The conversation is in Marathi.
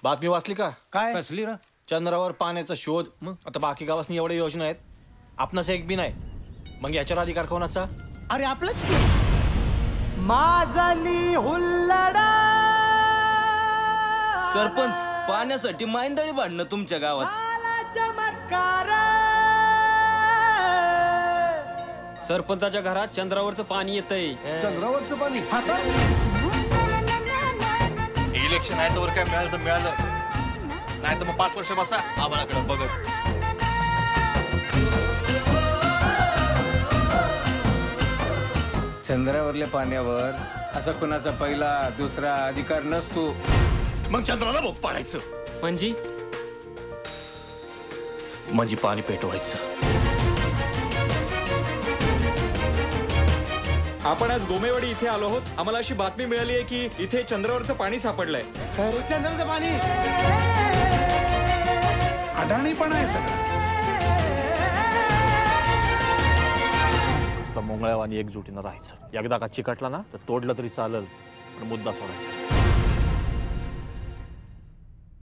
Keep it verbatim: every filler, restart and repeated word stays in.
बातमी वाचली का? काय कसली रा? चंद्रावर पाण्याचा शोध. मग आता बाकी गावासनी एवढ्या योजना आहेत, आपणास एक बी नाही. मग याच्यावर अधिकार कोणाचा? अरे आपलंच की माझली हुल्लडा. सरपंच, पाण्यासाठी मायंदळी भांडणं तुमच्या गावात. चमत्कार. सरपंचाच्या घरात चंद्रावरचं पाणी येतंय. चंद्रावरचं पाणी हातात. इलेक्शन आहे तर काय मिळालं तर मिळालं, नाही तर मग पाच वर्ष बसा आम्हालाकडे बघत. चंद्रावरल्या पाण्यावर असा कुणाचा पहिला दुसरा अधिकार नसतो. मग चंद्राला भोग पाडायचं म्हणजे म्हणजे पाणी पेटवायचं. आपण आज गोमेवाडी इथे आलो आहोत. आम्हाला अशी बातमी मिळाली आहे की इथे चंद्रावरचं पाणी सापडलंय. चंद्राचं पाणी अडाणीपणा आहे सगळं. मंगळवानी एकजुटीनं राहायचं. एकदा का चिकटला ना तर तोडलं तरी चालेल, पण मुद्दा सोडायचा.